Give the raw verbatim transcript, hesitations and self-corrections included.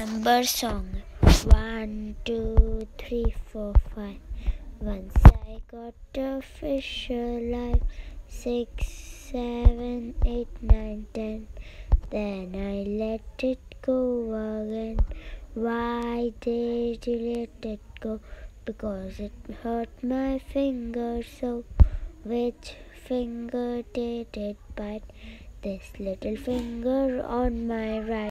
Number song. One, two, three, four, five. Once I got a fish alive. Six, seven, eight, nine, ten. Then I let it go again. Why did you let it go? Because it hurt my finger so. Which finger did it bite? This little finger on my right.